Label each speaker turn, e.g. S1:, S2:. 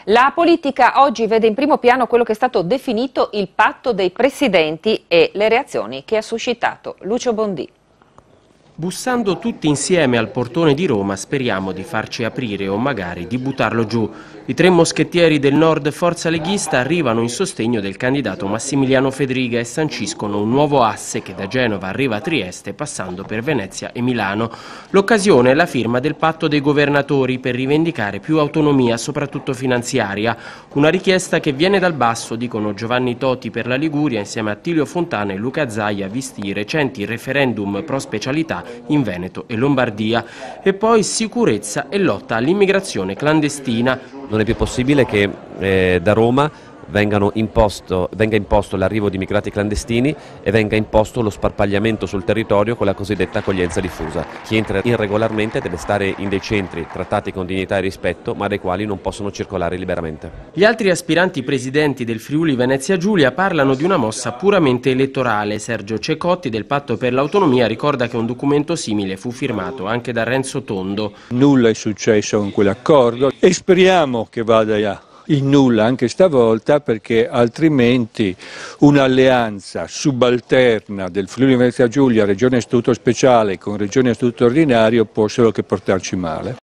S1: La politica oggi vede in primo piano quello che è stato definito il patto dei presidenti e le reazioni che ha suscitato. Lucio Bondì.
S2: Bussando tutti insieme al portone di Roma speriamo di farci aprire o magari di buttarlo giù. I tre moschettieri del Nord Forza Leghista arrivano in sostegno del candidato Massimiliano Fedriga e sanciscono un nuovo asse che da Genova arriva a Trieste passando per Venezia e Milano. L'occasione è la firma del patto dei governatori per rivendicare più autonomia, soprattutto finanziaria. Una richiesta che viene dal basso, dicono Giovanni Toti per la Liguria insieme a Attilio Fontana e Luca Zaia, visti i recenti referendum pro specialità in Veneto e Lombardia. E poi sicurezza e lotta all'immigrazione clandestina.
S3: Non è più possibile che da Roma venga imposto l'arrivo di immigrati clandestini e venga imposto lo sparpagliamento sul territorio con la cosiddetta accoglienza diffusa. Chi entra irregolarmente deve stare in dei centri trattati con dignità e rispetto, ma dai quali non possono circolare liberamente.
S2: Gli altri aspiranti presidenti del Friuli Venezia Giulia parlano di una mossa puramente elettorale. Sergio Cecotti del Patto per l'Autonomia ricorda che un documento simile fu firmato anche da Renzo Tondo.
S4: Nulla è successo con quell'accordo e speriamo che vada in nulla anche stavolta, perché altrimenti un'alleanza subalterna del Friuli Venezia Giulia, Regione a Statuto Speciale con Regione a Statuto Ordinario può solo che portarci male.